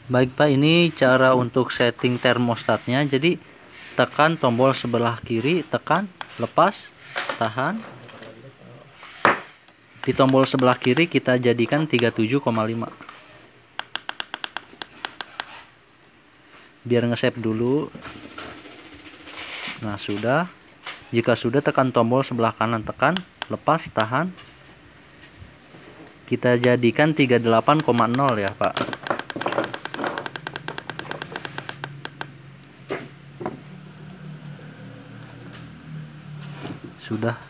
Baik Pak, ini cara untuk setting termostatnya. Jadi tekan tombol sebelah kiri, tekan, lepas, tahan. Di tombol sebelah kiri kita jadikan 37,5. Biar nge-save dulu. Nah, sudah. Jika sudah, tekan tombol sebelah kanan, tekan, lepas, tahan. Kita jadikan 38,0 ya Pak. Sudah.